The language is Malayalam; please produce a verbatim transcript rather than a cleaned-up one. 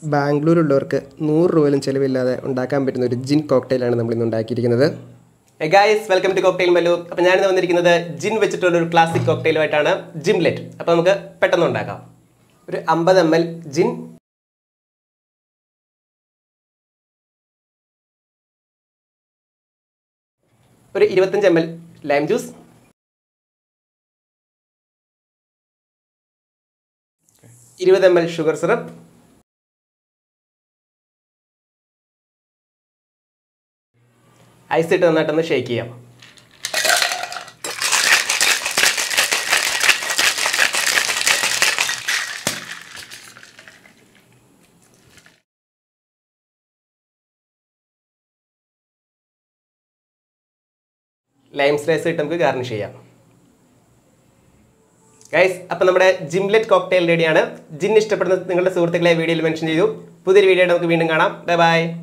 ബാംഗ്ലൂരുള്ളവർക്ക് നൂറ് രൂപയിലും ചിലവില്ലാതെ ഉണ്ടാക്കാൻ പറ്റുന്ന ഒരു ജിൻ കോക്ടെയിലാണ് നമ്മൾ ഇന്ന് ഉണ്ടാക്കിയിരിക്കുന്നത്. Guys, welcome to cocktail Mallu. അപ്പോൾ ഞാനിന്ന് വന്നിരിക്കുന്നത് ജിൻ വെച്ചിട്ടുള്ള ഒരു ക്ലാസിക് കോക്ടെയിലുമായിട്ടാണ്, ജിംലെറ്റ്. അപ്പോൾ നമുക്ക് പെട്ടെന്ന് ഉണ്ടാക്കാം. ഒരു അമ്പത് എം എൽ ജിൻ, ഒരു ഇരുപത്തഞ്ച് എം എൽ ലൈം ജ്യൂസ്, ഇരുപത് M L sugar syrup, ice ഇട്ട് നന്നായിട്ടൊന്ന് ഷേക്ക് ചെയ്യാം. ലൈം സ്ലൈസ് ഇട്ട് നമുക്ക് ഗാർണിഷ് ചെയ്യാം. ഗൈസ്, അപ്പോൾ നമ്മുടെ ജിംലെറ്റ് കോക്ടെയിൽ റെഡിയാണ്. ജിൻ ഇഷ്ടപ്പെടുന്ന നിങ്ങളുടെ സുഹൃത്തുക്കളെ വീഡിയോയിൽ മെൻഷൻ ചെയ്തു. പുതിയൊരു വീഡിയോ നമുക്ക് വീണ്ടും കാണാം. Bye by.